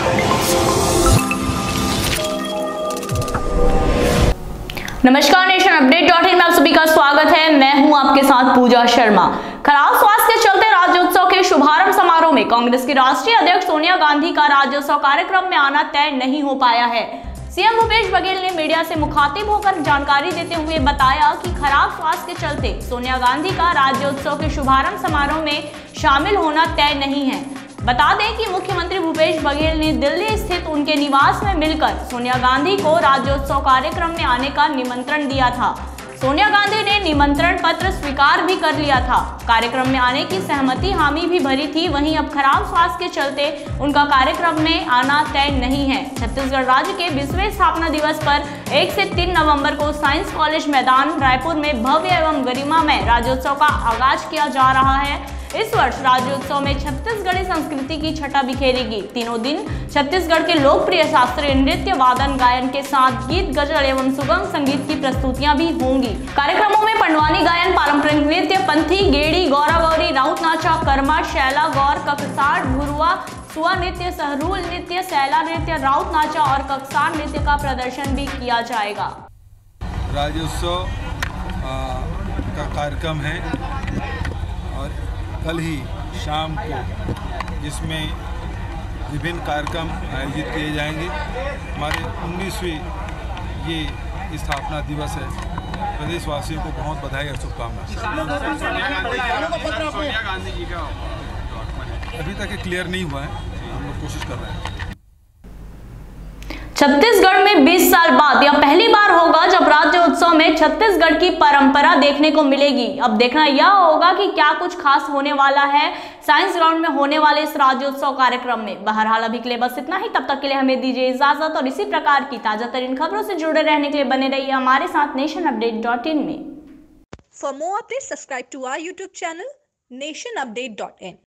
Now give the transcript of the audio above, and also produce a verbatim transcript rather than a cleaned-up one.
नमस्कार, nation update dot in में आप सभी का स्वागत है। मैं हूं आपके साथ पूजा शर्मा। खराब स्वास्थ्य के चलते राज्योत्सव के शुभारंभ समारोह में कांग्रेस की राष्ट्रीय अध्यक्ष सोनिया गांधी का राज्योत्सव कार्यक्रम में आना तय नहीं हो पाया है। सीएम भूपेश बघेल ने मीडिया से मुखातिब होकर जानकारी देते हुए बताया कि खराब स्वास्थ्य के चलते सोनिया गांधी का राज्योत्सव के शुभारंभ समारोह में शामिल होना तय नहीं है। बता दें कि मुख्यमंत्री भूपेश बघेल ने दिल्ली स्थित उनके निवास में मिलकर सोनिया गांधी को राज्योत्सव कार्यक्रम में आने का निमंत्रण दिया था। सोनिया गांधी ने निमंत्रण पत्र स्वीकार भी कर लिया था। कार्यक्रम में आने की सहमति हामी भी भरी थी। वहीं अब खराब स्वास्थ्य के चलते उनका कार्यक्रम में आना तय नहीं है। छत्तीसगढ़ राज्य के बीसवें स्थापना दिवस पर एक से तीन नवंबर को साइंस कॉलेज मैदान रायपुर में भव्य एवं गरिमामय राज्योत्सव का आगाज किया जा रहा है। इस वर्ष राज्योत्सव में छत्तीसगढ़ी संस्कृति की छटा बिखेरेगी। तीनों दिन छत्तीसगढ़ के लोकप्रिय शास्त्रीय नृत्य, वादन, गायन के साथ गीत, गजल एवं सुगम संगीत की प्रस्तुतियां भी होंगी। कार्यक्रमों में पंडवानी गायन, पारंपरिक नृत्य, पंथी, गेड़ी, गौरा गौरी, राउत नाचा, कर्मा, शैला, गौर, ककसाट, भुरुआ, सुआ नृत्य, सहरूल नृत्य, सैला नृत्य, राउत नाचा और ककसाट नृत्य का प्रदर्शन भी किया जाएगा। राज्योत्सव का कार्यक्रम है और कल ही शाम को जिसमें विभिन्न कार्यक्रम आयोजित किए जाएंगे। हमारे उन्नीसवीं ये स्थापना दिवस है। प्रदेशवासियों को बहुत बधाई और शुभकामनाएं। अभी तक ये क्लियर नहीं हुआ है, हम लोग कोशिश कर रहे हैं। छत्तीसगढ़ में बीस साल बाद यह पहली बार होगा जब राज्य उत्सव में छत्तीसगढ़ की परंपरा देखने को मिलेगी। अब देखना यह होगा कि क्या कुछ खास होने वाला है साइंस ग्राउंड में होने वाले इस राज्योत्सव कार्यक्रम में। बहरहाल अभी के लिए बस इतना ही। तब तक के लिए हमें दीजिए इजाजत और इसी प्रकार की ताजा तरीन खबरों से जुड़े रहने के लिए बने रहिए हमारे साथ नेशन अपडेट डॉट इन में। For more updates subscribe to our YouTube channel nation update dot in.